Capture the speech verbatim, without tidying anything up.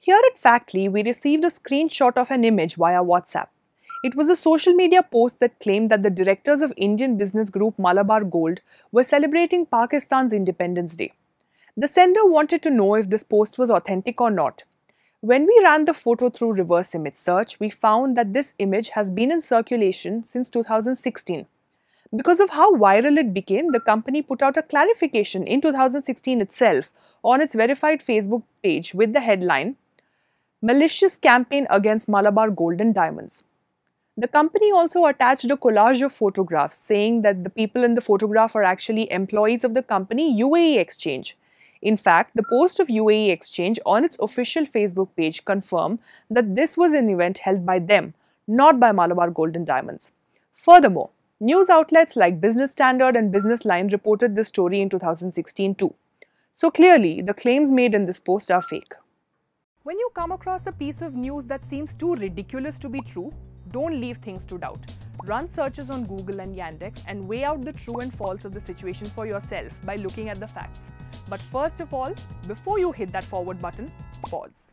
Here at Factly, we received a screenshot of an image via WhatsApp. It was a social media post that claimed that the directors of Indian business group Malabar Gold were celebrating Pakistan's Independence Day. The sender wanted to know if this post was authentic or not. When we ran the photo through reverse image search, we found that this image has been in circulation since two thousand sixteen. Because of how viral it became, the company put out a clarification in two thousand sixteen itself on its verified Facebook page with the headline, "Malicious Campaign Against Malabar Gold and Diamonds." The company also attached a collage of photographs saying that the people in the photograph are actually employees of the company U A E Exchange. In fact, the post of U A E Exchange on its official Facebook page confirmed that this was an event held by them, not by Malabar Gold and Diamonds. Furthermore, news outlets like Business Standard and Business Line reported this story in two thousand sixteen too. So clearly, the claims made in this post are fake. When you come across a piece of news that seems too ridiculous to be true, don't leave things to doubt. Run searches on Google and Yandex and weigh out the true and false of the situation for yourself by looking at the facts. But first of all, before you hit that forward button, pause.